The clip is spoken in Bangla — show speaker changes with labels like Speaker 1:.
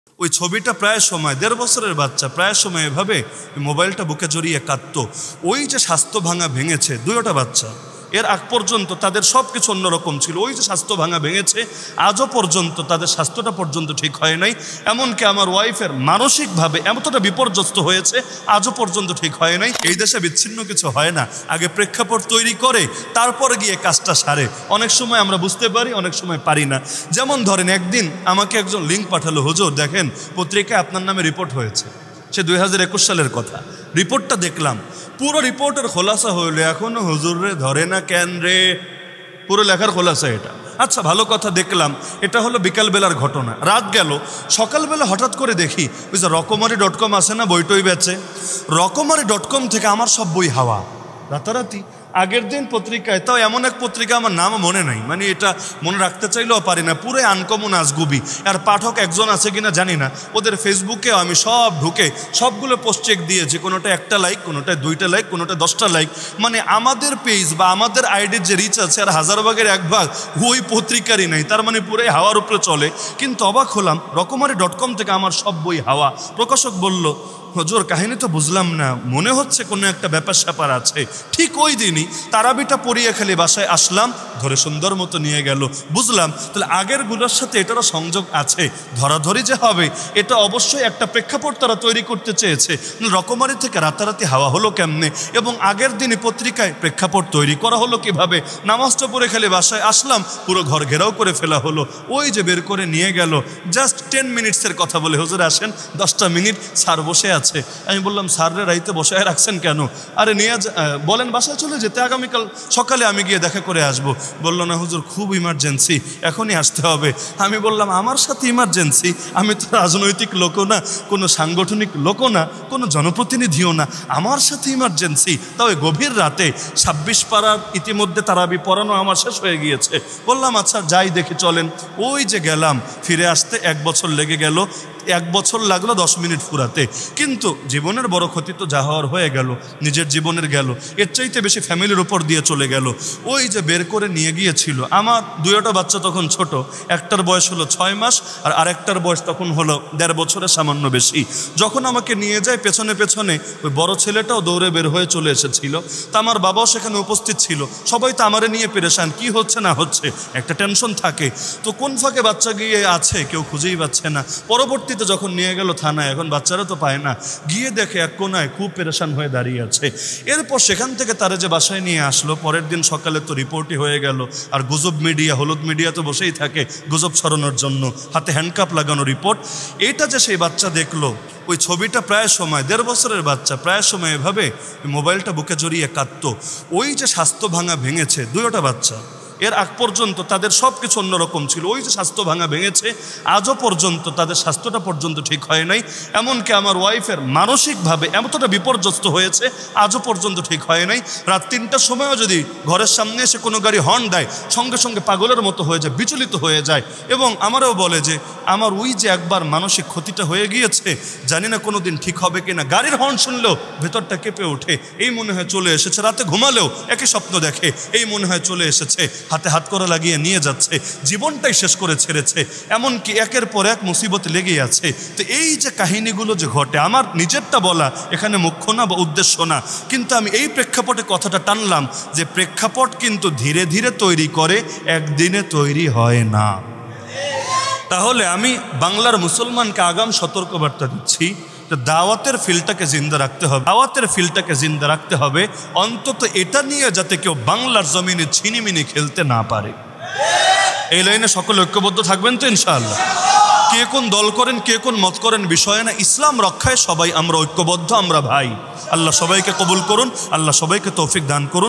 Speaker 1: ওই ছবিটা প্রায় সময় 1.5 বছরের বাচ্চা প্রায় সময় এভাবে মোবাইলটা বুকে জড়িয়ে কাঁদতো। ওই যে স্বাস্থ্য ভাঙা ভেঙেছে, 2টা বাচ্চা, এর আগ পর্যন্ত তাদের সব কিছু অন্যরকম ছিল। ওই যে স্বাস্থ্য ভাঙা ভেঙেছে, আজও পর্যন্ত তাদের স্বাস্থ্যটা পর্যন্ত ঠিক হয় নাই। এমনকি আমার ওয়াইফের মানসিকভাবে এতটা বিপর্যস্ত হয়েছে, আজও পর্যন্ত ঠিক হয় নাই। এই দেশে বিচ্ছিন্ন কিছু হয় না, আগে প্রেক্ষাপট তৈরি করে তারপরে গিয়ে কাজটা সারে। অনেক সময় আমরা বুঝতে পারি, অনেক সময় পারি না। যেমন ধরেন, একদিন আমাকে একজন লিঙ্ক পাঠালো, হুজুর দেখেন পত্রিকায় আপনার নামে রিপোর্ট হয়েছে। সে 2021 সালের কথা। রিপোর্টটা দেখলাম, পুরো রিপোর্টের খোলাসা হইল এখনো হুজুর রে ধরে না কেন রে, পুরো লেখার খোলাসা এটা। আচ্ছা ভালো কথা, দেখলাম এটা হলো বিকালবেলার ঘটনা। রাত গেল, সকালবেলা হঠাৎ করে দেখি ওই যে রকমারি.com আছে না, বইটই বেচে, রকমারি.com থেকে আমার সব বই হাওয়া রাতারাতি। আগের দিন পত্রিকায়, তাও এমন এক পত্রিকা আমার নাম মনে নাই, মানে এটা মনে রাখতে চাইলেও পারি না, পুরো আনকমন আজগুবি। আর পাঠক একজন আছে কিনা জানি না। ওদের ফেসবুকে আমি সব ঢুকে সবগুলো পোস্ট চেক দিয়েছি, কোনোটা 1টা লাইক, কোনোটা 2টা লাইক, কোনোটা 10টা লাইক। মানে আমাদের পেজ বা আমাদের আইডির যে রিচ আছে আর 1000 ভাগের 1 ভাগ ওই পত্রিকারই নাই, তার মানে পুরো হাওয়ার উপরে চলে। কিন্তু অবাক হলাম, রকমারি.com থেকে আমার সব বই হাওয়া। প্রকাশক বলল, হুজুর কাহিনী তো বুঝলাম না, মনে হচ্ছে কোনো একটা ব্যাপার স্যাপার আছে। ঠিক ওই দিনই তারাবিটা পড়িয়ে খালি বাসায় আসলাম, ধরে সুন্দর মতো নিয়ে গেল। বুঝলাম তাহলে আগের গুলোর সাথে এটারও সংযোগ আছে, ধরাধরি যে হবে এটা অবশ্যই একটা প্রেক্ষাপট তারা তৈরি করতে চেয়েছে। রকমারি থেকে রাতারাতি হাওয়া হলো কেমনে, এবং আগের দিনই পত্রিকায় প্রেক্ষাপট তৈরি করা হলো কিভাবে। নামাজটা পড়ে খালি বাসায় আসলাম, পুরো ঘর ঘেরাও করে ফেলা হলো। ওই যে বের করে নিয়ে গেল, জাস্ট 10 মিনিটসের কথা বলে, হুজুর আসেন 10টা মিনিট, স্যার বসে আছে। আমি বললাম, স্যাররে রাইতে বসায় রাখছেন কেন? আরে নিয়ে বলেন বাসায় চলে যেতে, আগামীকাল সকালে আমি গিয়ে দেখা করে আসবো। বললো না হুজুর খুব ইমার্জেন্সি, এখনই আসতে হবে। আমি বললাম, আমার সাথে ইমার্জেন্সি? আমি তো রাজনৈতিক লোকও না, কোনো সাংগঠনিক লোকও না, কোনো জনপ্রতিনিধিও না, আমার সাথে ইমার্জেন্সি, তাও গভীর রাতে। 26 পাড়ার ইতিমধ্যে তারাবি পড়ানো আমার শেষ হয়ে গিয়েছে। বললাম আচ্ছা যাই দেখি চলেন। ওই যে গেলাম, ফিরে আসতে 1 বছর লেগে গেল। 1 বছর লাগলো 10 মিনিট ফুরাতে। কিন্তু জীবনের বড় ক্ষতি তো যা হওয়ার হয়ে গেল, নিজের জীবনের গেল, এর চাইতে বেশি ফ্যামিলির উপর দিয়ে চলে গেল। ওই যে বের করে নিয়ে গিয়েছিল, আমার 2টা বাচ্চা তখন ছোট, একটার বয়স হলো 6 মাস আর আরেকটার বয়স তখন হলো 1.5 বছরের সামান্য বেশি। যখন আমাকে নিয়ে যায় পেছনে পেছনে ওই বড় ছেলেটাও দৌড়ে বের হয়ে চলে এসেছিল। তা আমার বাবাও সেখানে উপস্থিত ছিল। সবাই তো আমারে নিয়ে পেরেশান, কি হচ্ছে না হচ্ছে, একটা টেনশন থাকে। তো কোন ফাঁকে বাচ্চা গিয়ে আছে কেউ খুঁজেই পাচ্ছে না। পরবর্তীতে যখন নিয়ে গেল থানায়, এখন বাচ্চারা তো পায় না, গিয়ে দেখে এক কোনায় খুব পেরেশান হয়ে দাঁড়িয়ে আছে। এরপর সেখান থেকে তারা যে বাসায় নিয়ে আসলো, পরের দিন সকালে তো রিপোর্টই হয়ে গেল। আর গুজব মিডিয়া, হলুদ মিডিয়া তো বসেই থাকে গুজব ছড়ানোর জন্য, হাতে হ্যান্ডকাপ লাগানো রিপোর্ট। এইটা যে সেই বাচ্চা দেখলো, ওই ছবিটা প্রায় সময় 1.5 বছরের বাচ্চা প্রায় সময় এভাবে মোবাইলটা বুকে জড়িয়ে কাঁদতো। ওই যে স্বাস্থ্য ভাঙা ভেঙেছে, 2টা বাচ্চা, এর আগ পর্যন্ত তাদের সব কিছু অন্যরকম ছিল। ওই যে স্বাস্থ্য ভাঙা ভেঙেছে, আজও পর্যন্ত তাদের স্বাস্থ্যটা পর্যন্ত ঠিক হয় নাই। এমনকি আমার ওয়াইফের মানসিকভাবে এতটা বিপর্যস্ত হয়েছে, আজও পর্যন্ত ঠিক হয় নাই। রাত 3টার সময়ও যদি ঘরের সামনে এসে কোনো গাড়ি হর্ন দেয়, সঙ্গে সঙ্গে পাগলের মতো হয়ে যায়, বিচলিত হয়ে যায়। এবং আমারও বলে যে আমার ওই যে একবার মানসিক ক্ষতিটা হয়ে গিয়েছে, জানি না কোনো দিন ঠিক হবে কিনা। গাড়ির হর্ন শুনলেও ভেতরটা কেঁপে ওঠে, এই মনে হয় চলে এসেছে। রাতে ঘুমালেও একই স্বপ্ন দেখে, এই মনে হয় চলে এসেছে, হাতে হাত করা লাগিয়ে নিয়ে যাচ্ছে, জীবনটাই শেষ করে ছেড়েছে। এমনকি একের পর এক মুসিবত লেগেই আছে। তো এই যে কাহিনীগুলো যে ঘটে, আমার নিজেরটা বলা এখানে মুখ্য না বা উদ্দেশ্য না, কিন্তু আমি এই প্রেক্ষাপটে কথাটা টানলাম যে প্রেক্ষাপট কিন্তু ধীরে ধীরে তৈরি করে, একদিনে তৈরি হয় না। তাহলে আমি বাংলার মুসলমানকে আগাম সতর্কবার্তা দিচ্ছি, দাওয়াতের ফিলটাকে জিন্দা রাখতে হবে। দাওয়াতের ফিলটাকে জিন্দা রাখতে হবে, অন্তত এটা নিয়ে যাতে কেউ বাংলার জমিনে ছিনিমিনি খেলতে না পারে। এই লাইনে সকলে ঐক্যবদ্ধ থাকবেন তো ইনশাআল্লাহ। কে কোন দল করেন, কে কোন মত করেন বিষয়ে না, ইসলাম রক্ষায় সবাই আমরা ঐক্যবদ্ধ, আমরা ভাই। আল্লাহ সবাইকে কবুল করুন, আল্লাহ সবাইকে তৌফিক দান করুন।